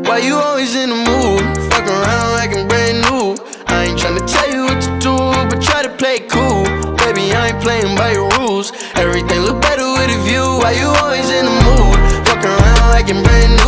Why you always in the mood? Fuck around like I'm brand new. I ain't tryna tell you what to do, but try to play it cool. Baby, I ain't playing by your rules. Everything look better with a view. Why you always in the mood? Fuck around like I'm brand new.